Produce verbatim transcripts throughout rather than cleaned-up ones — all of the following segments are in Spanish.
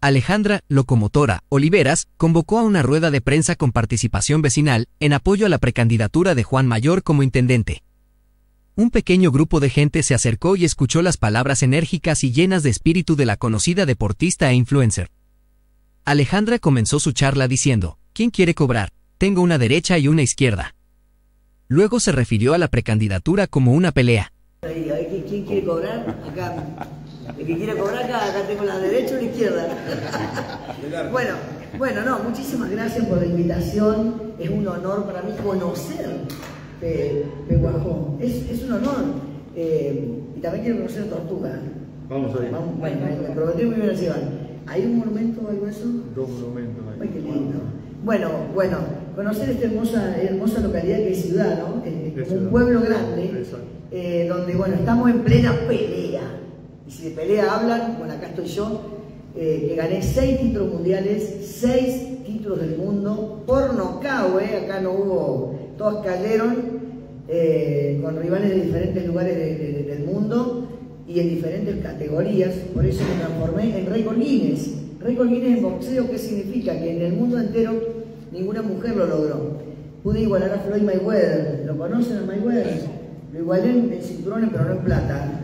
Alejandra Locomotora Oliveras convocó a una rueda de prensa con participación vecinal en apoyo a la precandidatura de Juan Mayor como intendente. Un pequeño grupo de gente se acercó y escuchó las palabras enérgicas y llenas de espíritu de la conocida deportista e influencer. Alejandra comenzó su charla diciendo: ¿Quién quiere cobrar? Tengo una derecha y una izquierda. Luego se refirió a la precandidatura como una pelea. ¿Quién quiere cobrar? Acá. El que quiere cobrar acá, acá tengo la derecha o la izquierda. Bueno, bueno, no, muchísimas gracias por la invitación. Es un honor para mí conocer Pe, Pehuajó. Es, es un honor. Eh, y también quiero conocer Tortuga. Vamos a ir. Vamos, bueno, me prometí muy bien así van. ¿Hay un monumento o algo de eso? Dos monumentos. Ay, qué lindo. Bueno, bueno, conocer esta hermosa, hermosa localidad que es ciudad, ¿no? Es, es como un pueblo grande, eh, donde, bueno, estamos en plena pelea. Y si de pelea hablan, bueno, acá estoy yo, eh, que gané seis títulos mundiales, seis títulos del mundo, por nocaut, eh, acá no hubo, todos cayeron eh, con rivales de diferentes lugares de, de, del mundo y en diferentes categorías, por eso me transformé en récord Guinness. Récord Guinness en boxeo, ¿qué significa? Que en el mundo entero ninguna mujer lo logró. Pude igualar a Floyd Mayweather, ¿lo conocen a Mayweather? Lo igualé en cinturones, pero no en plata.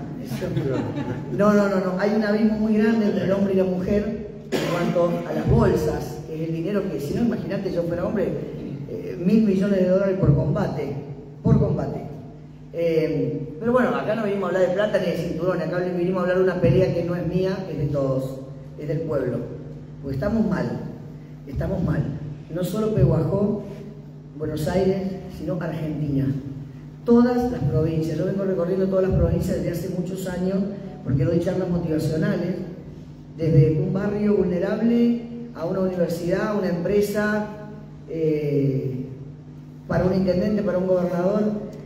No, no, no, no, hay un abismo muy grande entre el hombre y la mujer en cuanto a las bolsas, que es el dinero que, si no, imagínate, yo fuera hombre, eh, mil millones de dólares por combate, por combate. Eh, pero bueno, acá no vinimos a hablar de plata ni de cinturones, acá vinimos a hablar de una pelea que no es mía, es de todos, es del pueblo. Porque estamos mal, estamos mal. No solo Pehuajó, Buenos Aires, sino Argentina. Todas las provincias, yo vengo recorriendo todas las provincias desde hace muchos años porque doy charlas motivacionales desde un barrio vulnerable a una universidad, una empresa, eh, para un intendente, para un gobernador,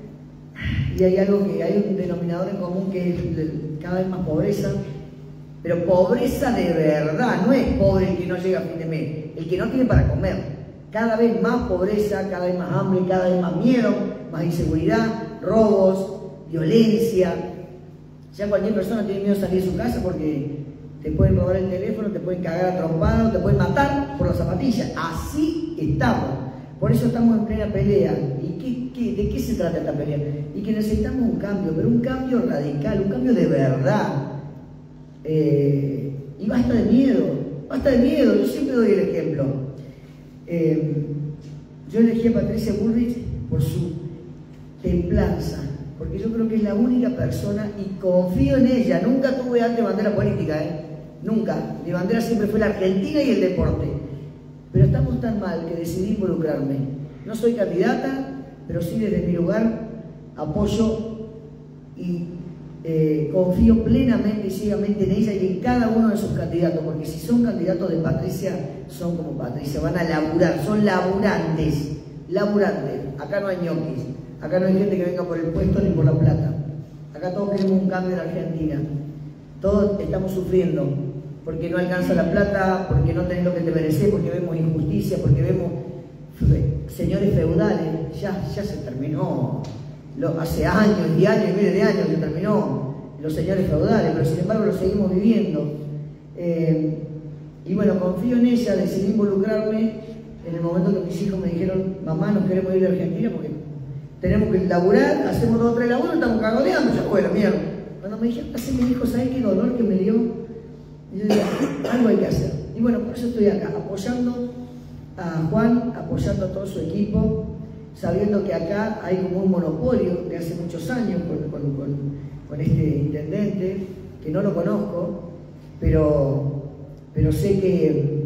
y hay algo que hay un denominador en común que es cada vez más pobreza, pero pobreza de verdad, no es pobre el que no llega a fin de mes, el que no tiene para comer. Cada vez más pobreza, cada vez más hambre, cada vez más miedo, más inseguridad, robos, violencia. Ya cualquier persona tiene miedo de salir de su casa porque te pueden robar el teléfono, te pueden cagar a trompadas, te pueden matar por las zapatillas. Así estamos. Por eso estamos en plena pelea. ¿Y qué, qué, de qué se trata esta pelea? Y que necesitamos un cambio, pero un cambio radical, un cambio de verdad. Eh, y basta de miedo, basta de miedo. Yo siempre doy el ejemplo. Eh, yo elegí a Patricia Bullrich por su templanza, porque yo creo que es la única persona y confío en ella. Nunca tuve antes bandera política, ¿eh? Nunca. Mi bandera siempre fue la Argentina y el deporte. Pero estamos tan mal que decidí involucrarme. No soy candidata, pero sí desde mi lugar apoyo y eh, confío plenamente y ciegamente en ella y en cada uno de sus candidatos, porque si son candidatos de Patricia, son como Patricia, van a laburar, son laburantes, laburantes. Acá no hay ñoquis, acá no hay gente que venga por el puesto ni por la plata. Acá todos queremos un cambio en Argentina. Todos estamos sufriendo porque no alcanza la plata, porque no tenés lo que te mereces, porque vemos injusticia, porque vemos señores feudales. Ya, ya se terminó. Lo, hace años y años y miles de años se terminó los señores feudales, pero sin embargo lo seguimos viviendo. Eh, y bueno, confío en ella, decidí involucrarme en el momento que mis hijos me dijeron: mamá, nos queremos ir de Argentina porque tenemos que laburar, hacemos dos o tres laburos, estamos cagoneando. Ya fue la mierda. Cuando me dijeron: así mi hijo, ¿sabes qué dolor que me dio? Y yo digo: algo hay que hacer. Y bueno, por eso estoy acá, apoyando a Juan, apoyando a todo su equipo, sabiendo que acá hay como un monopolio de hace muchos años con, con, con, con este intendente, que no lo conozco, pero, pero sé que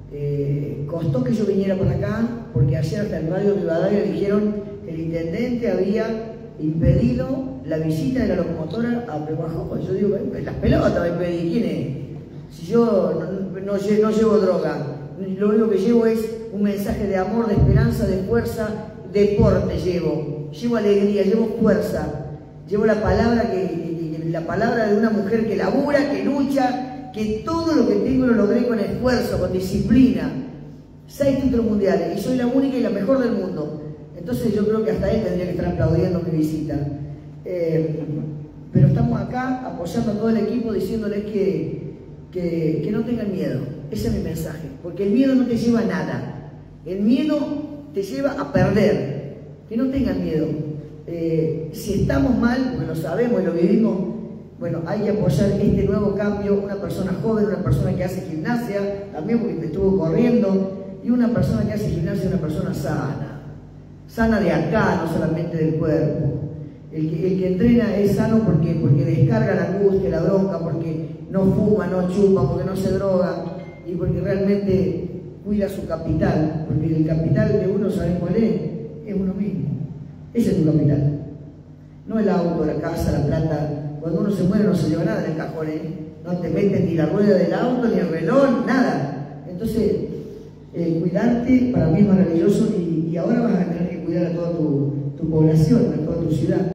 eh, costó que yo viniera para acá, porque ayer hasta en Radio Rivadavia dijeron que el intendente había impedido la visita de la locomotora a Pehuajó. Yo digo: las pelotas me impedí, ¿quién es? Si yo no, no, no llevo droga, lo único que llevo es un mensaje de amor, de esperanza, de fuerza. Deporte llevo, llevo alegría, llevo fuerza, llevo la palabra, que, que, la palabra de una mujer que labura, que lucha, que todo lo que tengo lo logré con esfuerzo, con disciplina. Seis títulos mundiales y soy la única y la mejor del mundo. Entonces yo creo que hasta él tendría que estar aplaudiendo mi visita. Eh, pero estamos acá apoyando a todo el equipo, diciéndoles que que, que no tengan miedo. Ese es mi mensaje, porque el miedo no te lleva a nada. El miedo te lleva a perder. Que no tengan miedo. Eh, si estamos mal, porque lo sabemos y lo vivimos, bueno, hay que apoyar este nuevo cambio. Una persona joven, una persona que hace gimnasia, también porque estuvo corriendo, y una persona que hace gimnasia, una persona sana. Sana de acá, no solamente del cuerpo. El que, el que entrena es sano porque, porque descarga la angustia, la bronca, porque no fuma, no chupa, porque no se droga y porque realmente cuida su capital, porque el capital de uno, ¿saben cuál es? Es uno mismo. Ese es tu capital. No el auto, la casa, la plata. Cuando uno se muere no se lleva nada en el cajón, ¿eh? No te meten ni la rueda del auto, ni el reloj, nada. Entonces, eh, cuidarte para mí es maravilloso y, y ahora vas a tener que cuidar a toda tu, tu población, a toda tu ciudad.